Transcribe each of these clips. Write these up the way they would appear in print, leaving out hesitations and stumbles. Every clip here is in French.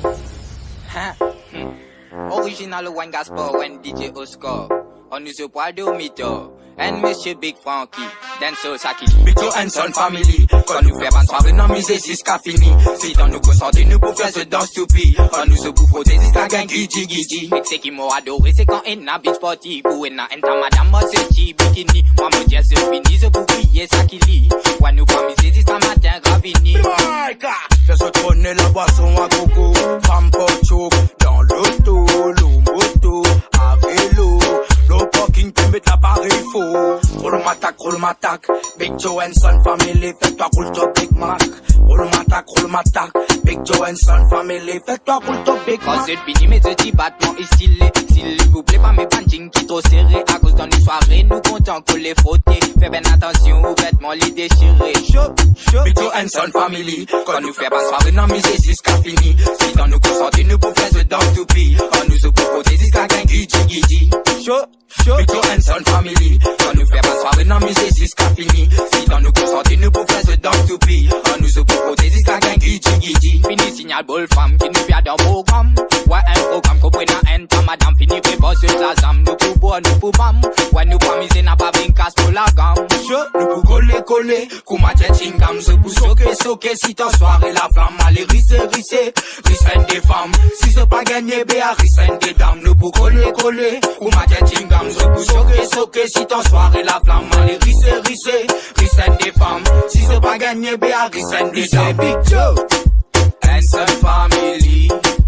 Original One Gaspar, when DJ Oscar. On nous se poil de Omito. And Monsieur Big Funky, Denso Sakili. Big Joe and Son Family. Quand nous faisons soirée dans musée jusqu'à fini. Si dans nous concentrons, nous pour faire ce danse to be. Quand nous se pour protéger jusqu'à gang gidji gidji. C'est qui m'a adoré, c'est quand en a beach party. Pour en a enta madame, moi c'est chi bikini. Moi me dis c'est fini, c'est pour crier Sakili. Ouais nous pas misé jusqu'à matin gravini. Fais ce trôner la boisson à coco. Femme pocho, dans l'auto, l'eau moto, à vélo. L'eau parking, tu mets l'appareil faux. Roule m'attaque, Big Joe and Son Family, fais-toi roule ton Big Mac. Roule m'attaque, Big Joe and Son Family, fais-toi roule ton Big Mac. Quand c'est fini, mes petits battements est stylé. S'il vous plaît, pas mes pantines qui trop serrés. À cause d'une soirée, nous comptons qu'on les frotter. Fais bien attention aux vêtements, les déchirés. Chaud. Big Joe and Son Family, quand nous faisons soirée dans musée jusqu'à fini. Si dans nous concentrons, nous pour faire ce danse to be. Quand nous se pour protéger jusqu'à gang gidji gidji. Chaud. Big Joe and Son Family, quand nous faisons soirée dans musée jusqu'à fini. Si dans nous concentrons, nous pour faire ce danse to be. Quand nous se pour protéger jusqu'à gang gidji gidji. Fini signal bol femme qui nous vient dans programme. Ouais, un programme qu'on prenne à un temps, madame fini prépa sur la zam. Nous pour boire, nous pour bam. Ouais, nous pas miser, n'a pas bien casse pour la gamme. Nous pour coller, kuma tête chingam, se pour soquer, si ton soirée la flamme, allez risser, risser des femmes. Si c'est pas gagné, béa, risser des dames. Nous pour coller, kuma tête chingam, se pour soquer, si ton soirée la flamme, allez risser des femmes. Si c'est pas gagné, béa, risser des dames. Big Joe and Son Family.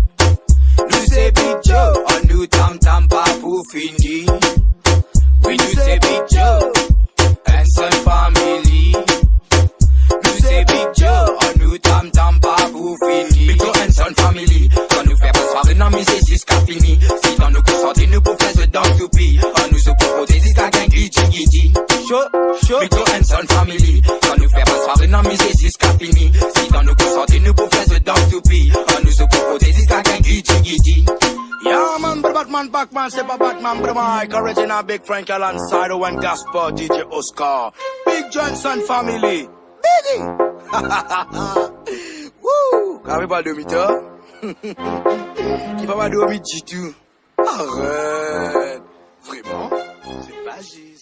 Nous c'est Big Joe, on nous tam pas pour finir. Oui, nous c'est Big Joe and Son Family. Nous c'est Big Joe, on nous tam pas pour finir. Big Joe and Son Family, quand nous faisons soirée dans musée jusqu'à fini. Si dans nous concentrons, nous pour faire ce danse to be. On nous se pour protéger jusqu'à gang gidji gidji. Chaud. Big Joe and Son Family, quand nous faisons soirée dans musée jusqu'à fini. Si dans nous concentrons, nous pour faire ce danse to be. On nous se pour protéger jusqu'à gang gidji gidji. Yeah, man, Batman, Batman, c'est pas Batman, Mike, original Big Frank alongside the One Gaspar, DJ Oscar, Big Johnson Family, Biggie! Wouh! Qu'avez pas de mythe, qui va pas de mythe du tout? Arrête! Vraiment? C'est pas juste.